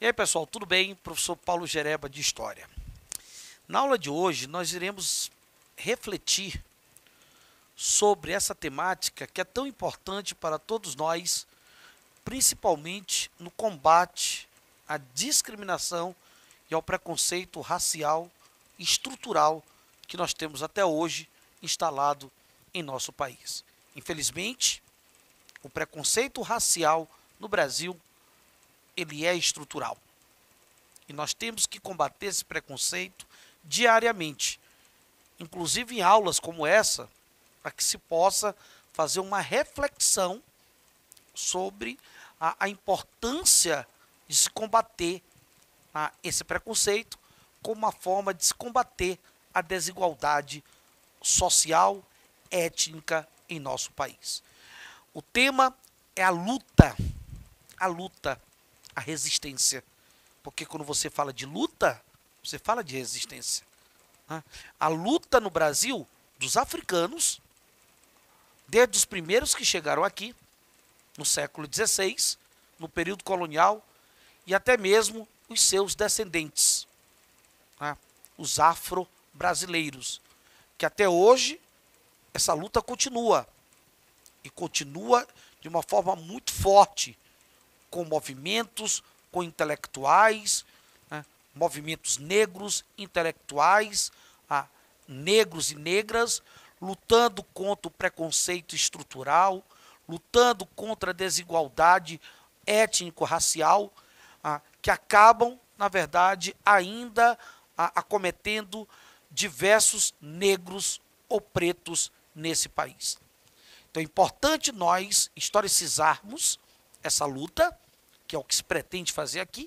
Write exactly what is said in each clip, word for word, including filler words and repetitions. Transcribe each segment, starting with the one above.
E aí, pessoal, tudo bem? Professor Paulo Gereba de História. Na aula de hoje, nós iremos refletir sobre essa temática que é tão importante para todos nós, principalmente no combate à discriminação e ao preconceito racial e estrutural que nós temos até hoje instalado em nosso país. Infelizmente, o preconceito racial no Brasil ele é estrutural. E nós temos que combater esse preconceito diariamente, inclusive em aulas como essa, para que se possa fazer uma reflexão sobre a, a importância de se combater a, esse preconceito como uma forma de se combater a desigualdade social, étnica em nosso país. O tema é a luta, a luta, a resistência. Porque quando você fala de luta, você fala de resistência. A luta no Brasil dos africanos, desde os primeiros que chegaram aqui, no século dezesseis, no período colonial, e até mesmo os seus descendentes, os afro-brasileiros, que até hoje essa luta continua, e continua de uma forma muito forte, com movimentos, com intelectuais, né, movimentos negros, intelectuais, ah, negros e negras, lutando contra o preconceito estrutural, lutando contra a desigualdade étnico-racial, ah, que acabam, na verdade, ainda ah, acometendo diversos negros ou pretos nesse país. Então é importante nós historicizarmos essa luta, que é o que se pretende fazer aqui,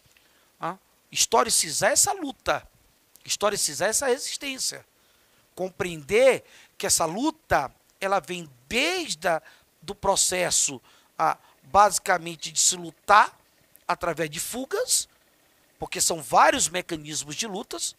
ah, historicizar essa luta, historicizar essa resistência, compreender que essa luta ela vem desde a, do processo ah, basicamente de se lutar através de fugas, porque são vários mecanismos de lutas,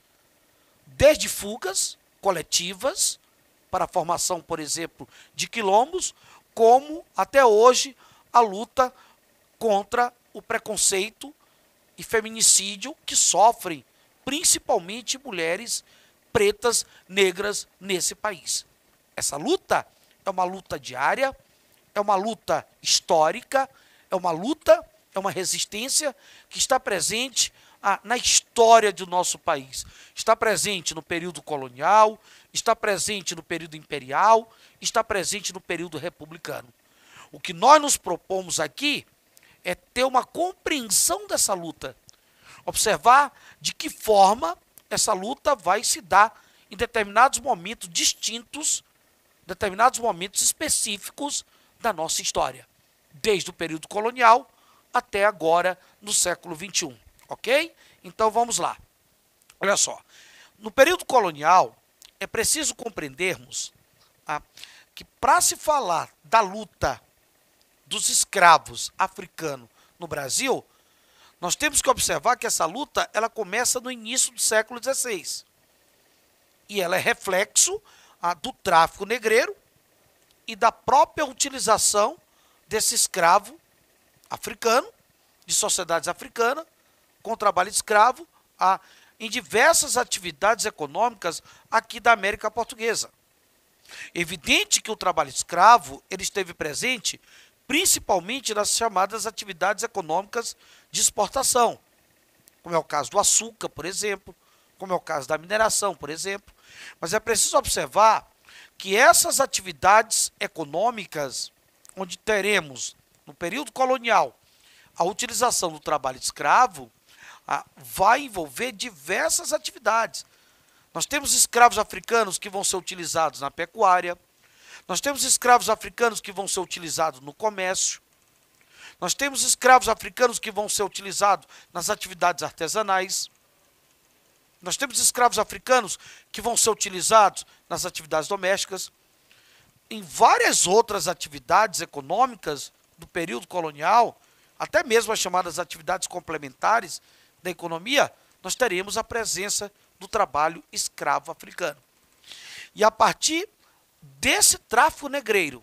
desde fugas coletivas para a formação, por exemplo, de quilombos, como até hoje a luta contra o preconceito e feminicídio que sofrem principalmente mulheres pretas, negras nesse país. Essa luta é uma luta diária, é uma luta histórica, é uma luta, é uma resistência que está presente ah, na história do nosso país. Está presente no período colonial, está presente no período imperial, está presente no período republicano. O que nós nos propomos aqui é ter uma compreensão dessa luta, observar de que forma essa luta vai se dar em determinados momentos distintos, determinados momentos específicos da nossa história, desde o período colonial até agora no século vinte e um, ok? Então vamos lá. Olha só, no período colonial é preciso compreendermos ah, que para se falar da luta dos escravos africanos no Brasil, nós temos que observar que essa luta ela começa no início do século dezesseis. E ela é reflexo ah, do tráfico negreiro e da própria utilização desse escravo africano, de sociedades africanas, com trabalho escravo, ah, em diversas atividades econômicas aqui da América Portuguesa. Evidente que o trabalho escravo ele esteve presente principalmente nas chamadas atividades econômicas de exportação, como é o caso do açúcar, por exemplo, como é o caso da mineração, por exemplo. Mas é preciso observar que essas atividades econômicas, onde teremos, no período colonial, a utilização do trabalho escravo, vai envolver diversas atividades. Nós temos escravos africanos que vão ser utilizados na pecuária, nós temos escravos africanos que vão ser utilizados no comércio, nós temos escravos africanos que vão ser utilizados nas atividades artesanais, nós temos escravos africanos que vão ser utilizados nas atividades domésticas, em várias outras atividades econômicas do período colonial, até mesmo as chamadas atividades complementares da economia, nós teremos a presença do trabalho escravo africano. E a partir desse tráfico negreiro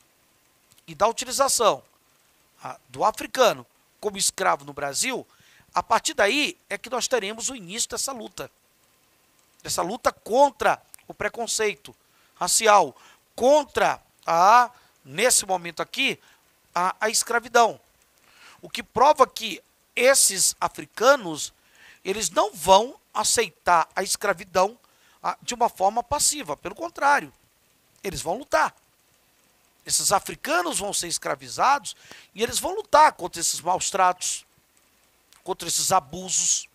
e da utilização ah, do africano como escravo no Brasil, A partir daí é que nós teremos o início dessa luta. Dessa luta contra o preconceito racial, contra a, nesse momento aqui, a, a escravidão. O que prova que esses africanos, eles não vão aceitar a escravidão a, de uma forma passiva. Pelo contrário, eles vão lutar. Esses africanos vão ser escravizados e eles vão lutar contra esses maus tratos, contra esses abusos,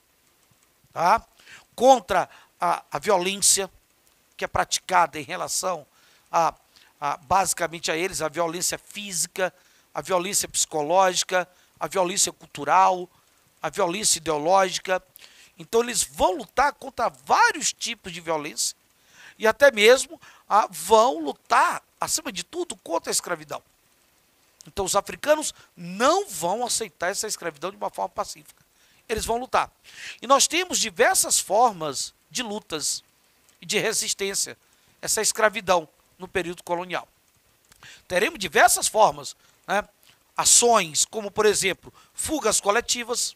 tá? Contra a, a violência que é praticada em relação a, a, basicamente a eles, a violência física, a violência psicológica, a violência cultural, a violência ideológica. Então eles vão lutar contra vários tipos de violência e até mesmo ah, vão lutar, acima de tudo, contra a escravidão. Então os africanos não vão aceitar essa escravidão de uma forma pacífica. Eles vão lutar. E nós temos diversas formas de lutas e de resistência a essa escravidão no período colonial. Teremos diversas formas, né? Ações como, por exemplo, fugas coletivas.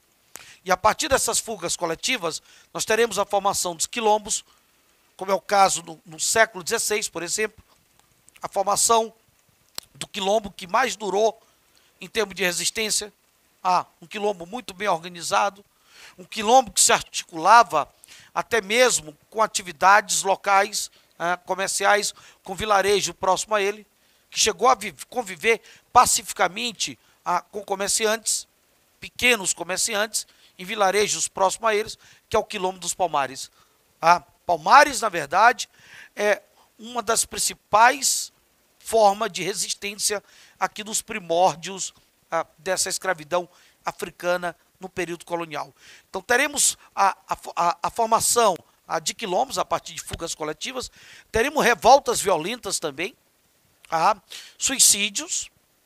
E a partir dessas fugas coletivas, nós teremos a formação dos quilombos, como é o caso no, no século dezesseis, por exemplo, a formação do quilombo que mais durou em termos de resistência, ah, um quilombo muito bem organizado, um quilombo que se articulava até mesmo com atividades locais, ah, comerciais, com vilarejo próximo a ele, que chegou a conviver pacificamente ah, com comerciantes, pequenos comerciantes, em vilarejos próximos a eles, que é o Quilombo dos Palmares. Ah, Palmares, na verdade, é uma das principais formas de resistência aqui nos primórdios ah, dessa escravidão africana no período colonial. Então teremos a, a, a formação a, de quilombos a partir de fugas coletivas, teremos revoltas violentas também, ah, suicídios.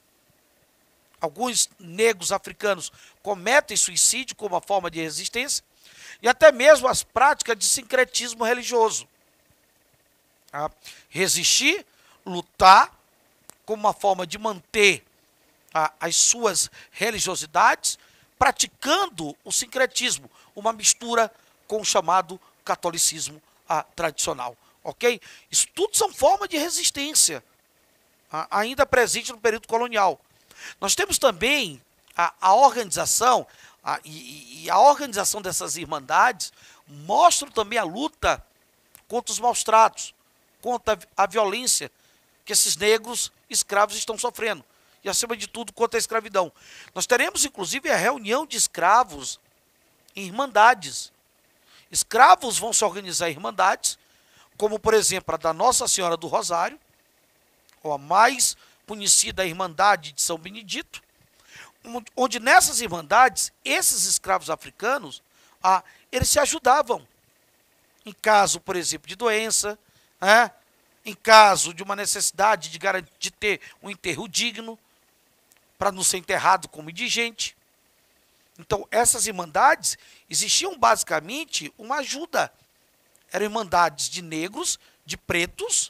Alguns negros africanos cometem suicídio como uma forma de resistência e até mesmo as práticas de sincretismo religioso. Ah, resistir, lutar como uma forma de manter ah, as suas religiosidades, praticando o sincretismo, uma mistura com o chamado catolicismo ah, tradicional. Ok? Isso tudo são formas de resistência, ah, ainda presente no período colonial. Nós temos também a, a organização, a, e, e a organização dessas irmandades mostra também a luta contra os maus tratos, contra a, a violência que esses negros escravos estão sofrendo. E, acima de tudo, contra a escravidão. Nós teremos, inclusive, a reunião de escravos em irmandades. Escravos vão se organizar em irmandades, como, por exemplo, a da Nossa Senhora do Rosário, ou a mais conhecida Irmandade de São Benedito, onde nessas irmandades, esses escravos africanos, ah, eles se ajudavam. Em caso, por exemplo, de doença, é, em caso de uma necessidade de, garantir, de ter um enterro digno, para não ser enterrado como indigente. Então, essas irmandades existiam basicamente uma ajuda. Eram irmandades de negros, de pretos,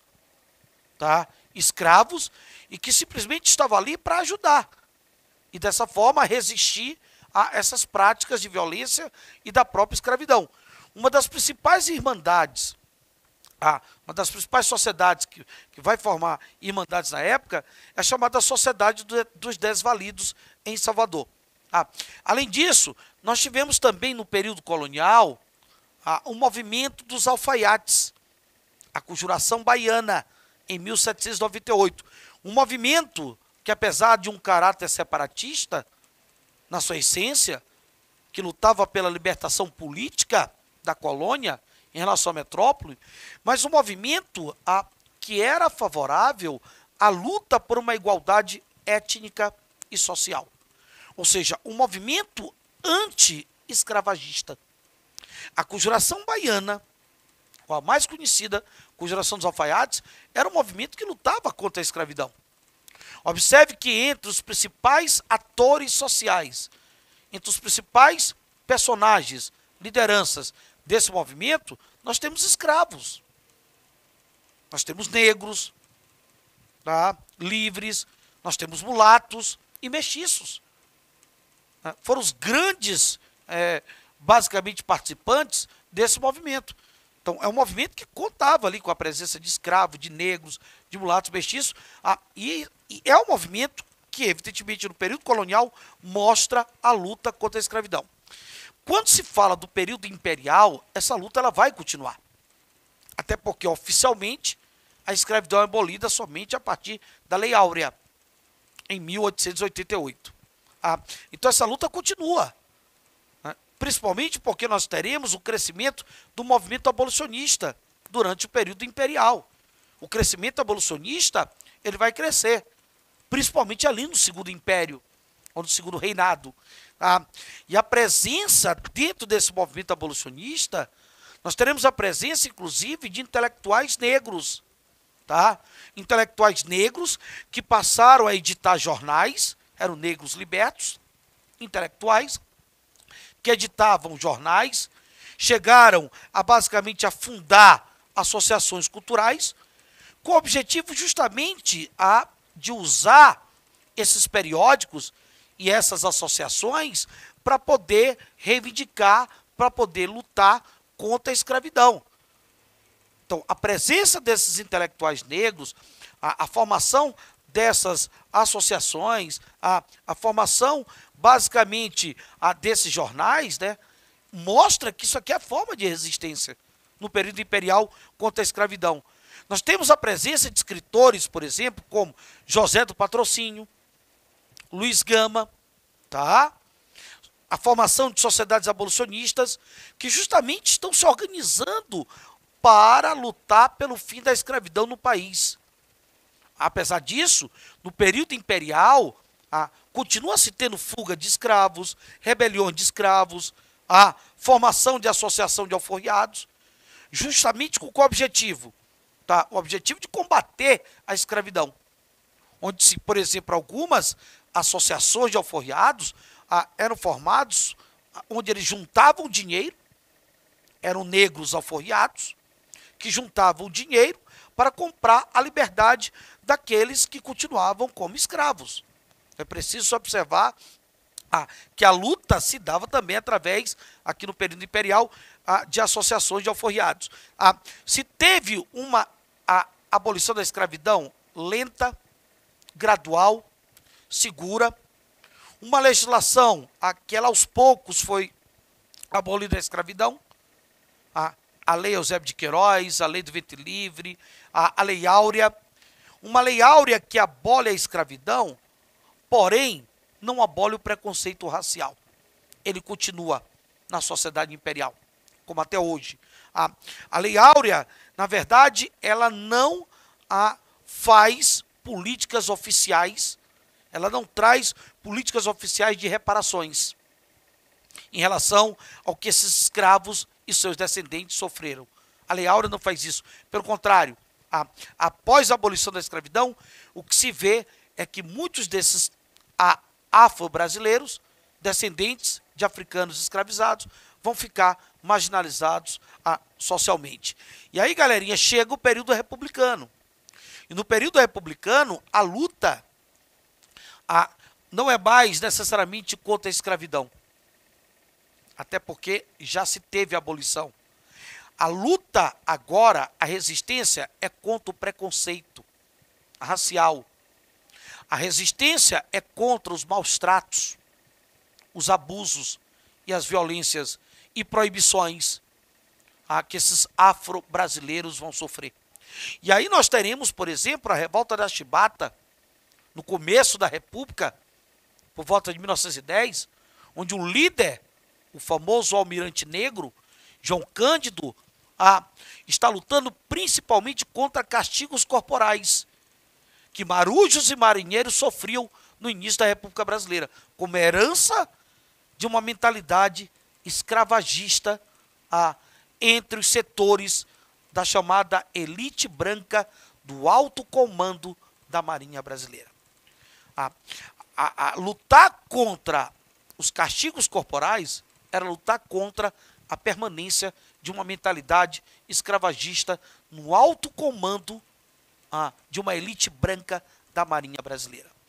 tá? Escravos, e que simplesmente estavam ali para ajudar. E dessa forma resistir a essas práticas de violência e da própria escravidão. Uma das principais irmandades, ah, uma das principais sociedades que, que vai formar irmandades na época, é a chamada Sociedade do, dos Desvalidos em Salvador. Ah, além disso, nós tivemos também no período colonial ah, um movimento dos alfaiates, a Conjuração Baiana, em mil setecentos e noventa e oito. Um movimento que, apesar de um caráter separatista, na sua essência, que lutava pela libertação política da colônia em relação à metrópole, mas um movimento a, que era favorável à luta por uma igualdade étnica e social. Ou seja, um movimento anti-escravagista. A Conjuração Baiana, ou a mais conhecida Conjuração dos Alfaiates, era um movimento que lutava contra a escravidão. Observe que entre os principais atores sociais, entre os principais personagens, lideranças desse movimento, nós temos escravos. Nós temos negros, tá? Livres, nós temos mulatos e mestiços. Tá? Foram os grandes é, basicamente participantes desse movimento. Então, é um movimento que contava ali com a presença de escravos, de negros, de mulatos mestiços, ah, e, e é um movimento que, evidentemente, no período colonial, mostra a luta contra a escravidão. Quando se fala do período imperial, essa luta ela vai continuar. Até porque, oficialmente, a escravidão é abolida somente a partir da Lei Áurea, em mil oitocentos e oitenta e oito. Ah, então, essa luta continua. Né? Principalmente porque nós teremos o crescimento do movimento abolicionista durante o período imperial. O crescimento abolicionista ele vai crescer, principalmente ali no Segundo Império, ou no Segundo Reinado. Ah, e a presença dentro desse movimento abolicionista, nós teremos a presença, inclusive, de intelectuais negros. Tá? Intelectuais negros que passaram a editar jornais, eram negros libertos, intelectuais, que editavam jornais, chegaram a basicamente a fundar associações culturais, com o objetivo justamente a, de usar esses periódicos e essas associações para poder reivindicar, para poder lutar contra a escravidão. Então, a presença desses intelectuais negros, a, a formação dessas associações, a, a formação, basicamente, a, desses jornais, né, mostra que isso aqui é forma de resistência no período imperial contra a escravidão. Nós temos a presença de escritores, por exemplo, como José do Patrocínio, Luiz Gama, tá? A formação de sociedades abolicionistas que justamente estão se organizando para lutar pelo fim da escravidão no país. Apesar disso, no período imperial, ah, continua se tendo fuga de escravos, rebeliões de escravos, a formação de associação de alforriados, justamente com qual objetivo? Tá? O objetivo de combater a escravidão. Onde, se, por exemplo, algumas associações de alforriados ah, eram formados, ah, onde eles juntavam dinheiro, eram negros alforriados, que juntavam dinheiro para comprar a liberdade daqueles que continuavam como escravos. É preciso observar ah, que a luta se dava também através, aqui no período imperial, ah, de associações de alforriados. Ah, se teve uma a abolição da escravidão lenta, gradual, segura, uma legislação, aquela aos poucos foi abolida a escravidão, a, a lei Eusébio de Queiroz, a lei do ventre livre, a, a lei Áurea, uma lei Áurea que abole a escravidão, porém, não abole o preconceito racial. Ele continua na sociedade imperial, como até hoje. A, a lei Áurea, na verdade, ela não a, faz políticas oficiais, ela não traz políticas oficiais de reparações em relação ao que esses escravos e seus descendentes sofreram. A Lei Áurea não faz isso. Pelo contrário, a, após a abolição da escravidão, o que se vê é que muitos desses afro-brasileiros, descendentes de africanos escravizados, vão ficar marginalizados a, socialmente. E aí, galerinha, chega o período republicano. E no período republicano, a luta a, não é mais necessariamente contra a escravidão. Até porque já se teve a abolição. A luta agora, a resistência, é contra o preconceito racial. A resistência é contra os maus tratos, os abusos e as violências e proibições a que esses afro-brasileiros vão sofrer. E aí nós teremos, por exemplo, a revolta da Chibata, no começo da República, por volta de mil novecentos e dez, onde o líder, o famoso almirante negro, João Cândido, a, está lutando principalmente contra castigos corporais, que marujos e marinheiros sofriam no início da República Brasileira, como herança de uma mentalidade escravagista a, entre os setores da chamada elite branca do alto comando da Marinha Brasileira. A, a, a lutar contra os castigos corporais era lutar contra a permanência de uma mentalidade escravagista no alto comando ah, de uma elite branca da Marinha Brasileira.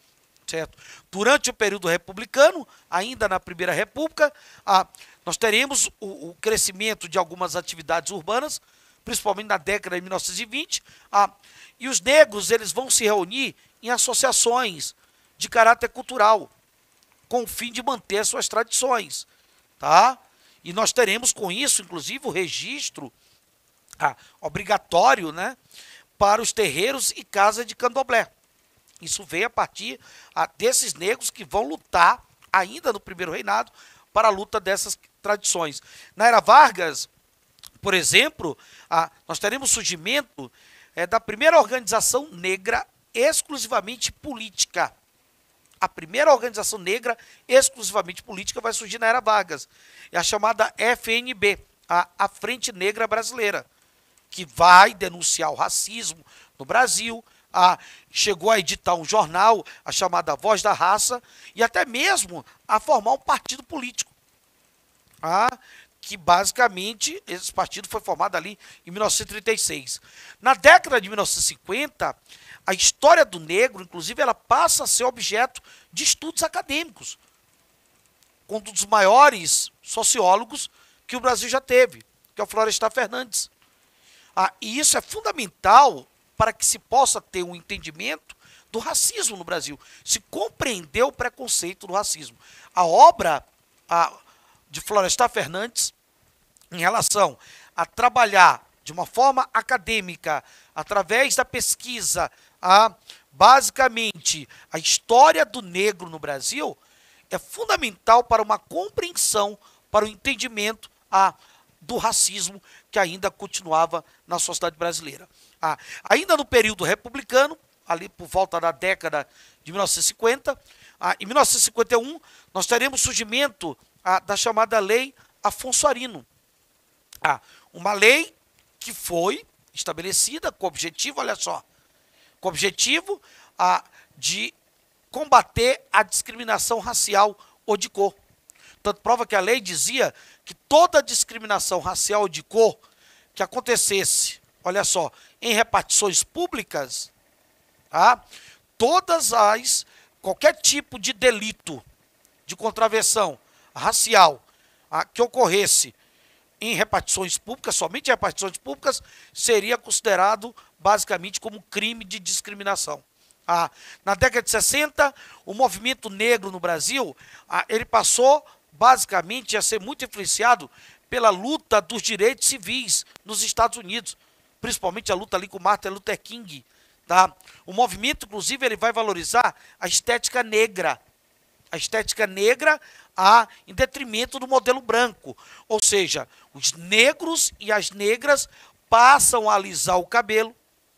certo? Durante o período republicano, ainda na Primeira República, ah, nós teremos o, o crescimento de algumas atividades urbanas, principalmente na década de mil novecentos e vinte, ah, e os negros eles vão se reunir em associações de caráter cultural, com o fim de manter suas tradições, tá? E nós teremos com isso, inclusive, o registro ah, obrigatório, né, para os terreiros e casas de candomblé. Isso veio a partir ah, desses negros que vão lutar, ainda no primeiro reinado, para a luta dessas tradições. Na Era Vargas, por exemplo, ah, nós teremos o surgimento é, da primeira organização negra exclusivamente política. A primeira organização negra exclusivamente política vai surgir na Era Vargas. É a chamada F N B, a, a Frente Negra Brasileira, que vai denunciar o racismo no Brasil, a, chegou a editar um jornal, a chamada Voz da Raça, e até mesmo a formar um partido político. A, que basicamente, esse partido foi formado ali em mil novecentos e trinta e seis. Na década de mil novecentos e cinquenta, a história do negro, inclusive, ela passa a ser objeto de estudos acadêmicos, com um dos maiores sociólogos que o Brasil já teve, que é o Florestan Fernandes. Ah, e isso é fundamental para que se possa ter um entendimento do racismo no Brasil, se compreender o preconceito do racismo. A obra a, de Florestan Fernandes, em relação a trabalhar de uma forma acadêmica, através da pesquisa, a, basicamente, a história do negro no Brasil, é fundamental para uma compreensão, para o entendimento a, do racismo que ainda continuava na sociedade brasileira. Ah, ainda no período republicano, ali por volta da década de mil novecentos e cinquenta, ah, em mil novecentos e cinquenta e um, nós teremos o surgimento ah, da chamada Lei Afonso Arino. Ah, uma lei que foi estabelecida com o objetivo, olha só, com o objetivo ah, de combater a discriminação racial ou de cor. Tanto prova que a lei dizia que toda discriminação racial ou de cor que acontecesse, olha só, em repartições públicas, tá? Todas as, qualquer tipo de delito de contravenção racial ah, que ocorresse em repartições públicas, somente em repartições públicas, seria considerado basicamente como crime de discriminação. Ah, na década de sessenta, o movimento negro no Brasil, ah, ele passou basicamente a ser muito influenciado pela luta dos direitos civis nos Estados Unidos, principalmente a luta ali com Martin Luther King. Tá? O movimento, inclusive, ele vai valorizar a estética negra, a estética negra a, em detrimento do modelo branco. Ou seja, os negros e as negras passam a alisar o cabelo,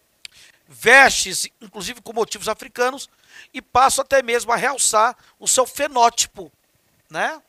vestem-se, inclusive com motivos africanos, e passam até mesmo a realçar o seu fenótipo, né?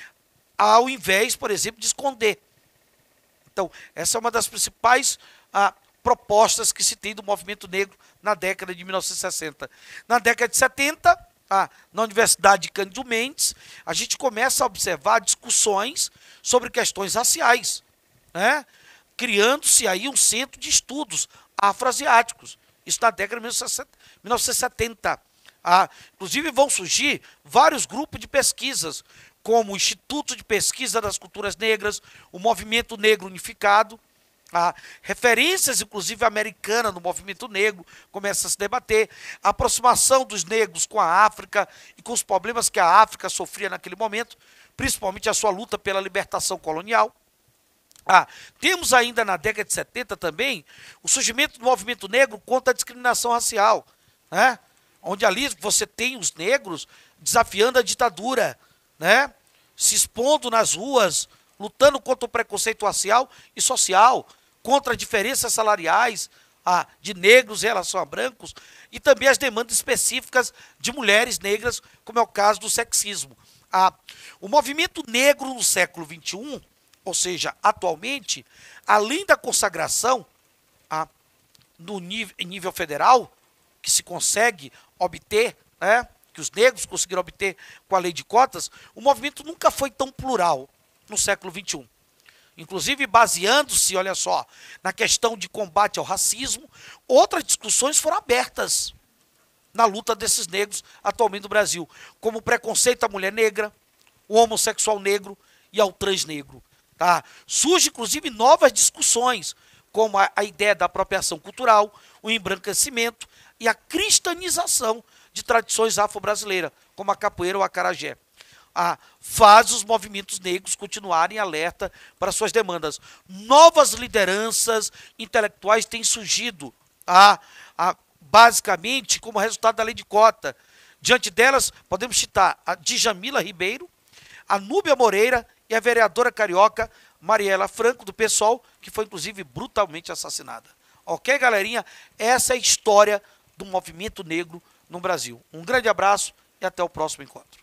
Ao invés, por exemplo, de esconder. Então, essa é uma das principais ah, propostas que se tem do movimento negro na década de mil novecentos e sessenta. Na década de setenta, ah, na Universidade de Cândido Mendes, a gente começa a observar discussões sobre questões raciais, né? Criando-se aí um centro de estudos afroasiáticos. Isso na década de mil novecentos e setenta. Ah, inclusive vão surgir vários grupos de pesquisas, como o Instituto de Pesquisa das Culturas Negras, o Movimento Negro Unificado, ah, referências, inclusive, americanas no movimento negro, começa a se debater, a aproximação dos negros com a África e com os problemas que a África sofria naquele momento, principalmente a sua luta pela libertação colonial. Ah, temos ainda na década de setenta também o surgimento do movimento negro contra a discriminação racial, né? Onde ali você tem os negros desafiando a ditadura, né? Se expondo nas ruas, lutando contra o preconceito racial e social, contra diferenças salariais ah, de negros em relação a brancos e também as demandas específicas de mulheres negras, como é o caso do sexismo. Ah, o movimento negro no século vinte e um, ou seja, atualmente, além da consagração ah, no nível, em nível federal, que se consegue obter, né, que os negros conseguiram obter com a lei de cotas, o movimento nunca foi tão plural no século vinte e um. Inclusive, baseando-se, olha só, na questão de combate ao racismo, outras discussões foram abertas. na luta desses negros atualmente no Brasil, como o preconceito à mulher negra, o homossexual negro e ao trans negro. Tá? Surge, inclusive, novas discussões, como a, a ideia da apropriação cultural, o embranquecimento e a cristanização de tradições afro-brasileiras, como a capoeira ou a acarajé. Ah, faz os movimentos negros continuarem alerta para suas demandas. Novas lideranças intelectuais têm surgido, ah, ah, basicamente, como resultado da lei de cota. Diante delas, podemos citar a Djamila Ribeiro, a Núbia Moreira e a vereadora carioca Mariela Franco, do PSOL, que foi, inclusive, brutalmente assassinada. Ok, galerinha? Essa é a história do movimento negro no Brasil. Um grande abraço e até o próximo encontro.